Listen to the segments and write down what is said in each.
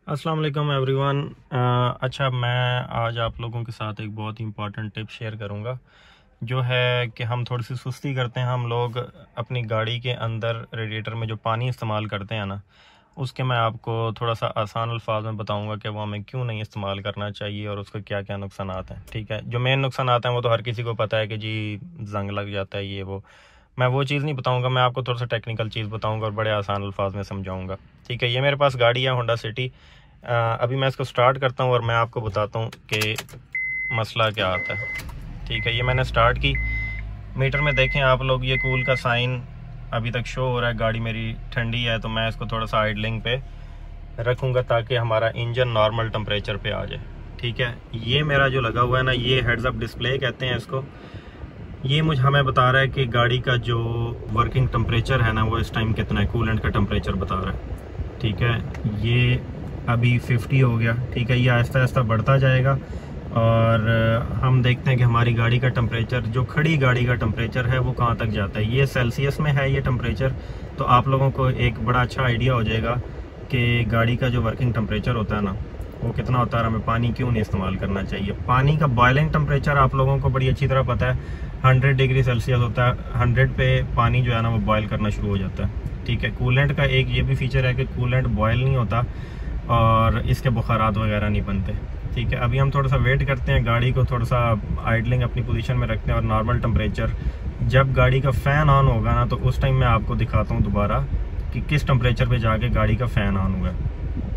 अस्सलाम वालेकुम एवरीवन। अच्छा, मैं आज आप लोगों के साथ एक बहुत ही इंपॉर्टेंट टिप शेयर करूंगा, जो है कि हम थोड़ी सी सुस्ती करते हैं हम लोग अपनी गाड़ी के अंदर रेडिएटर में जो पानी इस्तेमाल करते हैं ना, उसके मैं आपको थोड़ा सा आसान अल्फाज में बताऊंगा कि वो हमें क्यों नहीं इस्तेमाल करना चाहिए और उसके क्या क्या नुकसान हैं। ठीक है, जो मेन नुकसान हैं वो तो हर किसी को पता है कि जी जंग लग जाता है, ये वो। मैं वो चीज़ नहीं बताऊंगा, मैं आपको थोड़ा सा टेक्निकल चीज़ बताऊंगा और बड़े आसान अल्फाज में समझाऊंगा। ठीक है, ये मेरे पास गाड़ी है होंडा सिटी। अभी मैं इसको स्टार्ट करता हूँ और मैं आपको बताता हूँ कि मसला क्या आता है। ठीक है, ये मैंने स्टार्ट की। मीटर में देखें आप लोग, ये कूल का साइन अभी तक शो हो रहा है। गाड़ी मेरी ठंडी है तो मैं इसको थोड़ा सा आइडलिंग पे रखूँगा ताकि हमारा इंजन नॉर्मल टेम्परेचर पे आ जाए। ठीक है, ये मेरा जो लगा हुआ है ना, ये हेड्स अप डिस्प्ले कहते हैं इसको। ये मुझे हमें बता रहा है कि गाड़ी का जो वर्किंग टेम्परेचर है ना, वो इस टाइम कितना है, कूलेंट का टेम्परेचर बता रहा है। ठीक है, ये अभी 50 हो गया। ठीक है, ये आहिस्ता आहिस्ता बढ़ता जाएगा और हम देखते हैं कि हमारी गाड़ी का टेम्परेचर, जो खड़ी गाड़ी का टेम्परेचर है, वो कहाँ तक जाता है। ये सेल्सियस में है ये टेम्परेचर, तो आप लोगों को एक बड़ा अच्छा आइडिया हो जाएगा कि गाड़ी का जो वर्किंग टेम्परेचर होता है ना, वो कितना होता है, हमें पानी क्यों नहीं इस्तेमाल करना चाहिए। पानी का बॉयलिंग टेम्परेचर आप लोगों को बड़ी अच्छी तरह पता है, 100 डिग्री सेल्सियस होता है। 100 पे पानी जो है ना, वो बॉयल करना शुरू हो जाता है। ठीक है, कूलेंट का एक ये भी फीचर है कि कूलेंट बॉयल नहीं होता और इसके बुखारात वगैरह नहीं बनते। ठीक है, अभी हम थोड़ा सा वेट करते हैं, गाड़ी को थोड़ा सा आइडलिंग अपनी पोजीशन में रखते हैं और नॉर्मल टेम्परेचर, जब गाड़ी का फ़ैन ऑन होगा ना, तो उस टाइम मैं आपको दिखाता हूँ दोबारा कि किस टेम्परेचर पे जाके गाड़ी का फ़ैन ऑन हुआ है।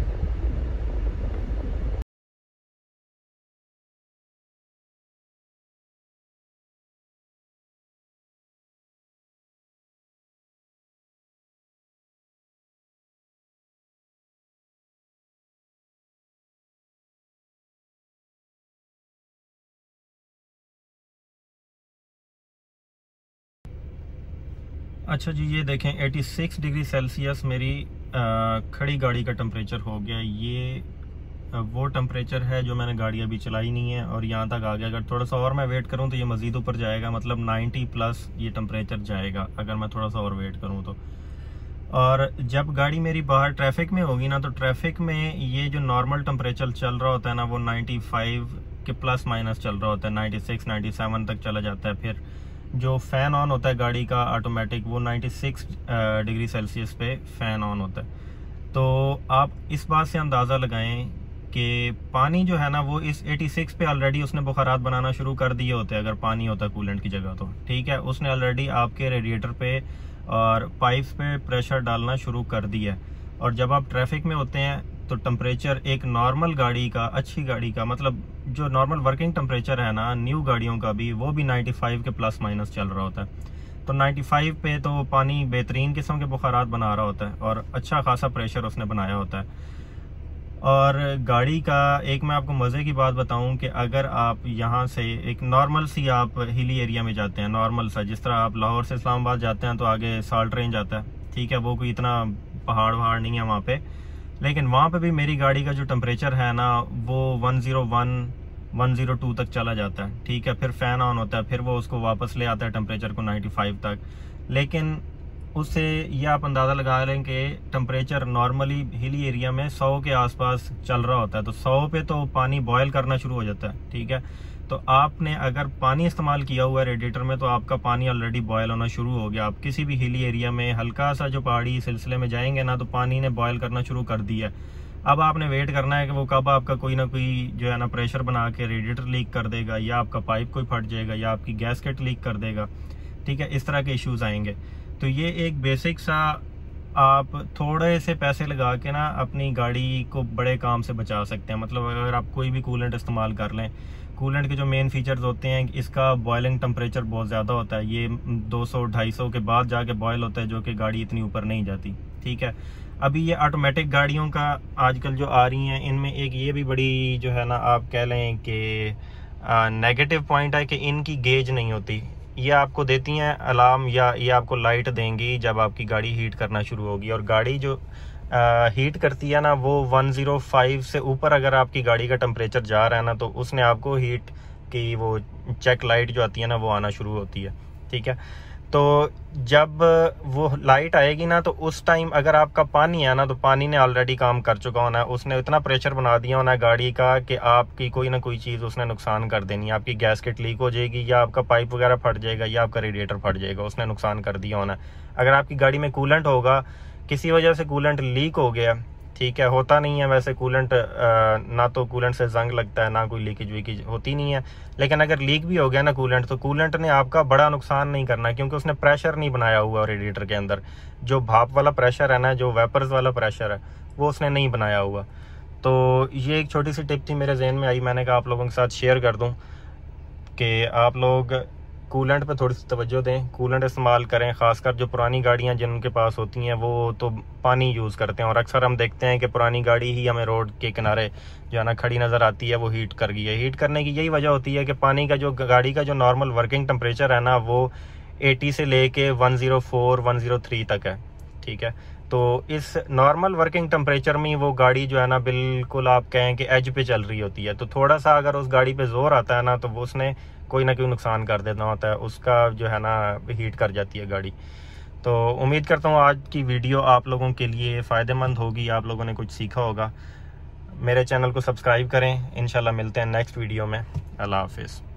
अच्छा जी, ये देखें 86 डिग्री सेल्सियस मेरी खड़ी गाड़ी का टेम्परेचर हो गया। ये वो टेम्परेचर है जो मैंने गाड़ी अभी चलाई नहीं है और यहाँ तक आ गया। अगर थोड़ा सा और मैं वेट करूँ तो ये मज़ीद ऊपर जाएगा, मतलब 90 प्लस ये टेम्परेचर जाएगा अगर मैं थोड़ा सा और वेट करूँ तो। और जब गाड़ी मेरी बाहर ट्रैफिक में होगी ना, तो ट्रैफिक में ये जो नॉर्मल टेम्परेचर चल रहा होता है ना, वो 95 के प्लस माइनस चल रहा होता है, 96 97 तक चला जाता है। फिर जो फ़ैन ऑन होता है गाड़ी का ऑटोमेटिक, वो 96 डिग्री सेल्सियस पे फ़ैन ऑन होता है। तो आप इस बात से अंदाज़ा लगाएं कि पानी जो है ना, वो इस 86 पे ऑलरेडी उसने बुखारात बनाना शुरू कर दिए होते हैं, अगर पानी होता कूलेंट की जगह तो। ठीक है, उसने ऑलरेडी आपके रेडिएटर पे और पाइप्स पे प्रेशर डालना शुरू कर दिया है। और जब आप ट्रैफिक में होते हैं तो टेम्परेचर एक नॉर्मल गाड़ी का, अच्छी गाड़ी का, मतलब जो नॉर्मल वर्किंग टेम्परेचर है ना न्यू गाड़ियों का भी, वो भी 95 के प्लस माइनस चल रहा होता है। तो 95 पे तो पानी बेहतरीन किस्म के बुखारात बना रहा होता है और अच्छा खासा प्रेशर उसने बनाया होता है। और गाड़ी का एक मैं आपको मज़े की बात बताऊं कि अगर आप यहाँ से एक नॉर्मल सी आप हिली एरिया में जाते हैं, नॉर्मल सा, जिस तरह आप लाहौर से इस्लामाबाद जाते हैं तो आगे साल्ट रेंज आता है। ठीक है, वो कोई इतना पहाड़ वहाड़ नहीं है वहाँ पे, लेकिन वहाँ पे भी मेरी गाड़ी का जो टेम्परेचर है ना, वो 101 102 तक चला जाता है। ठीक है, फिर फ़ैन ऑन होता है, फिर वो उसको वापस ले आता है टेम्परेचर को 95 तक। लेकिन उससे ये आप अंदाज़ा लगा लें कि टेम्परेचर नॉर्मली हिली एरिया में 100 के आसपास चल रहा होता है, तो 100 पे तो पानी बॉयल करना शुरू हो जाता है। ठीक है, तो आपने अगर पानी इस्तेमाल किया हुआ है रेडिएटर में, तो आपका पानी ऑलरेडी बॉयल होना शुरू हो गया। आप किसी भी हिली एरिया में हल्का सा जो पहाड़ी सिलसिले में जाएंगे ना, तो पानी ने बॉयल करना शुरू कर दिया। अब आपने वेट करना है कि वो कब आपका कोई ना कोई जो है ना प्रेशर बना के रेडिएटर लीक कर देगा, या आपका पाइप कोई फट जाएगा, या आपकी गैसकेट लीक कर देगा। ठीक है, इस तरह के इश्यूज आएंगे। तो ये एक बेसिक सा, आप थोड़े से पैसे लगा के ना अपनी गाड़ी को बड़े काम से बचा सकते हैं। मतलब अगर आप कोई भी कूलेंट इस्तेमाल कर लें, कूलेंट के जो मेन फीचर्स होते हैं, इसका बॉयलिंग टेम्परेचर बहुत ज़्यादा होता है। ये 200-250 के बाद जाके बॉयल होता है, जो कि गाड़ी इतनी ऊपर नहीं जाती। ठीक है, अभी ये ऑटोमेटिक गाड़ियों का आजकल जो आ रही हैं, इनमें एक ये भी बड़ी जो है ना, आप कह लें कि नेगेटिव पॉइंट है कि इनकी गेज नहीं होती। ये आपको देती हैं अलार्म, या ये आपको लाइट देंगी जब आपकी गाड़ी हीट करना शुरू होगी। और गाड़ी जो हीट करती है ना, वो 105 से ऊपर अगर आपकी गाड़ी का टेम्परेचर जा रहा है ना, तो उसने आपको हीट की वो चेक लाइट जो आती है ना, वो आना शुरू होती है। ठीक है, तो जब वो लाइट आएगी ना, तो उस टाइम अगर आपका पानी है ना, तो पानी ने ऑलरेडी काम कर चुका होना है, उसने इतना प्रेशर बना दिया होना है गाड़ी का कि आपकी कोई ना कोई चीज़ उसने नुकसान कर देनी है। आपकी गैसकेट लीक हो जाएगी, या आपका पाइप वगैरह फट जाएगा, या आपका रेडिएटर फट जाएगा, उसने नुकसान कर दिया होना है। अगर आपकी गाड़ी में कूलेंट होगा, किसी वजह से कूलेंट लीक हो गया, ठीक है, होता नहीं है वैसे कूलेंट, ना तो कूलेंट से जंग लगता है, ना कोई लीकेज वीकेज होती नहीं है, लेकिन अगर लीक भी हो गया ना कूलेंट, तो कूलेंट ने आपका बड़ा नुकसान नहीं करना, क्योंकि उसने प्रेशर नहीं बनाया हुआ रेडिएटर के अंदर। जो भाप वाला प्रेशर है ना, जो वेपर्स वाला प्रेशर है, वो उसने नहीं बनाया हुआ। तो ये एक छोटी सी टिप थी मेरे जहन में आई, मैंने कहा आप लोगों के साथ शेयर कर दूं कि आप लोग कूलेंट पे थोड़ी सी तवज्जो दें, कूलेंट इस्तेमाल करें। ख़ासकर जो पुरानी गाड़ियां जिनके पास होती हैं वो तो पानी यूज़ करते हैं, और अक्सर हम देखते हैं कि पुरानी गाड़ी ही हमें रोड के किनारे जो है ना खड़ी नज़र आती है, वो हीट कर गई है। हीट करने की यही वजह होती है कि पानी का जो गाड़ी का जो नॉर्मल वर्किंग टेम्परेचर है ना, वो 80 से लेके 104 103 तक है, ठीक है। तो इस नॉर्मल वर्किंग टेम्परेचर में वो गाड़ी जो है ना, बिल्कुल आप कहें कि एज पे चल रही होती है। तो थोड़ा सा अगर उस गाड़ी पे जोर आता है ना, तो वो उसने कोई ना कोई नुकसान कर देना होता है, उसका जो है ना हीट कर जाती है गाड़ी। तो उम्मीद करता हूँ आज की वीडियो आप लोगों के लिए फ़ायदेमंद होगी, आप लोगों ने कुछ सीखा होगा। मेरे चैनल को सब्सक्राइब करें। इंशाल्लाह मिलते हैं नेक्स्ट वीडियो में। अल्लाह हाफिज़।